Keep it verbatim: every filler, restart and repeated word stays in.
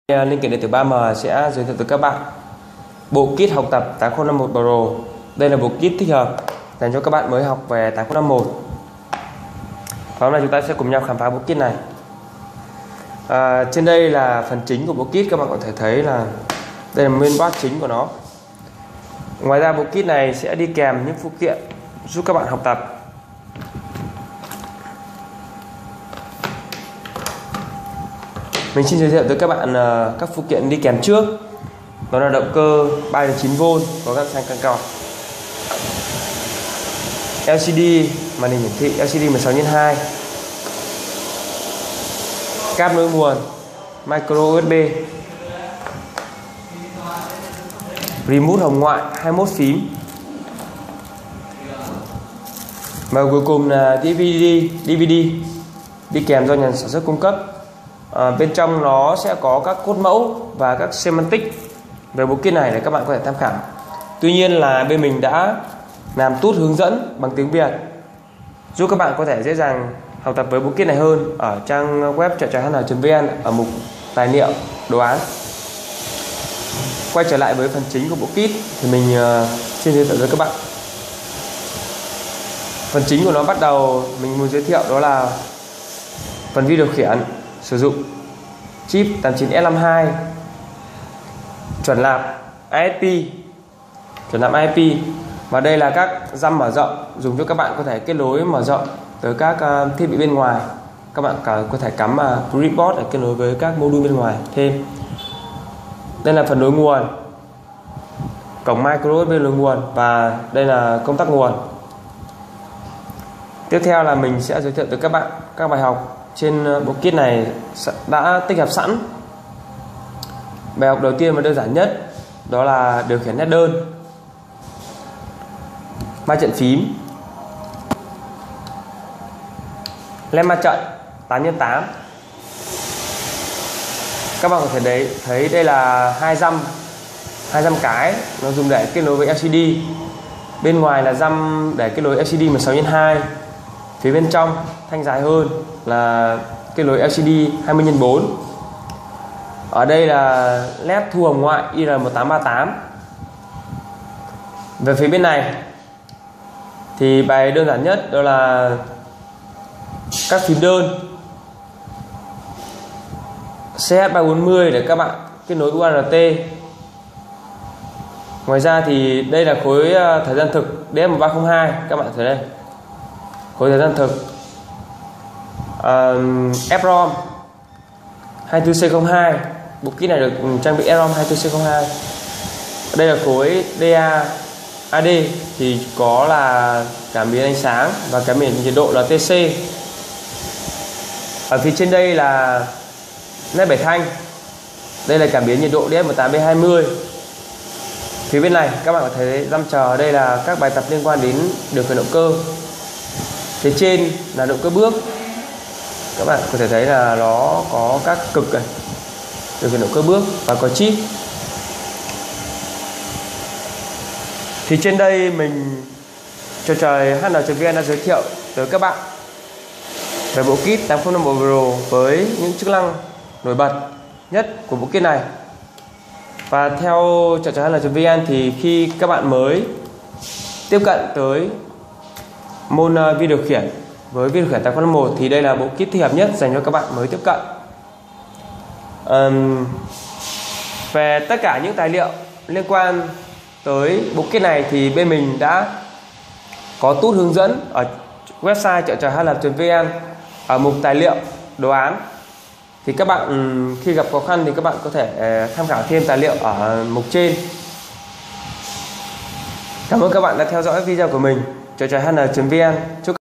Linh kiện điện tử ba M sẽ giới thiệu tới các bạn bộ kit học tập tám không năm một Pro. Đây là bộ kit thích hợp dành cho các bạn mới học về tám không năm một. Và hôm nay chúng ta sẽ cùng nhau khám phá bộ kit này. À, trên đây là phần chính của bộ kit, các bạn có thể thấy là đây là nguyên board chính của nó. Ngoài ra bộ kit này sẽ đi kèm những phụ kiện giúp các bạn học tập. Mình xin giới thiệu tới các bạn uh, các phụ kiện đi kèm trước. Đó là động cơ ba đến chín vôn có gắn xanh căng cọc, lờ xê đê màn hình hiển thị lờ xê đê mười sáu nhân hai, cáp nối nguồn micro u ét bê, remote hồng ngoại hai mươi mốt phím, và cuối cùng là đê vê đê đê vê đê đi kèm do nhà sản xuất cung cấp. À, bên trong nó sẽ có các cốt mẫu và các semantic về bộ kit này để các bạn có thể tham khảo. Tuy nhiên là bên mình đã làm tút hướng dẫn bằng tiếng Việt giúp các bạn có thể dễ dàng học tập với bộ kit này hơn ở trang web trợ h n chấm vn ở mục tài liệu đồ án. Quay trở lại với phần chính của bộ kit thì mình uh, xin giới thiệu với các bạn. Phần chính của nó bắt đầu mình muốn giới thiệu đó là phần vi điều khiển sử dụng chip tám chín S năm mươi hai chuẩn nạp i ét pê, chuẩn nạp i ét pê, và đây là các RAM mở rộng dùng cho các bạn có thể kết nối mở rộng tới các uh, thiết bị bên ngoài. Các bạn cả có thể cắm uh, Breadboard để kết nối với các module bên ngoài thêm. Đây là phần nối nguồn, cổng micro u ét bê nối nguồn, và đây là công tắc nguồn. Tiếp theo là mình sẽ giới thiệu tới các bạn các bài học trên bộ kit này đã tích hợp sẵn. Bài học đầu tiên và đơn giản nhất đó là điều khiển nét đơn, ma trận phím, led ma trận tám nhân tám. Các bạn có thể đấy thấy đây là hai dăm hai dăm cái, nó dùng để kết nối với lờ xê đê. Bên ngoài là dăm để kết nối lờ xê đê mười sáu nhân hai. Phía bên trong thanh dài hơn là kết nối lờ xê đê hai mươi nhân bốn. Ở đây là led thu hồng ngoại i rờ một tám ba tám. Về phía bên này thì bài đơn giản nhất đó là các phím đơn xê hát ba bốn mươi để các bạn kết nối u a rờ tê. Ngoài ra thì đây là khối thời gian thực đê ép một ba không hai, các bạn thấy đây, khối thời gian thực. uh, ép rom hai mươi tư C không hai, bộ kit này được trang bị ép rom hai mươi tư C không hai. Đây là khối đê a a đê thì có là cảm biến ánh sáng và cảm biến nhiệt độ là tê xê. Ở phía trên đây là nét bảy thanh, đây là cảm biến nhiệt độ đê ép một tám B hai mươi. Phía bên này các bạn có thấy dăm chờ, đây là các bài tập liên quan đến điều khiển động cơ. Phía trên là động cơ bước, các bạn có thể thấy là nó có các cực này, điều khiển động cơ bước, và có chip. Thì trên đây mình trò trời h n chấm vn đã giới thiệu tới các bạn về bộ kit tám không năm một Pro với những chức năng nổi bật nhất của bộ kit này. Và theo trò trời h n chấm vn thì khi các bạn mới tiếp cận tới môn uh, vi điều khiển với vi điều khiển tám không năm một thì đây là bộ kit thích hợp nhất dành cho các bạn mới tiếp cận. Um, về tất cả những tài liệu liên quan tới bộ kit này thì bên mình đã có tút hướng dẫn ở website trợ trời h n chấm vn ở mục tài liệu đồ án. Thì các bạn khi gặp khó khăn thì các bạn có thể tham khảo thêm tài liệu ở mục trên. Cảm ơn các bạn đã theo dõi video của mình. trợ trời h n chấm vn. Chúc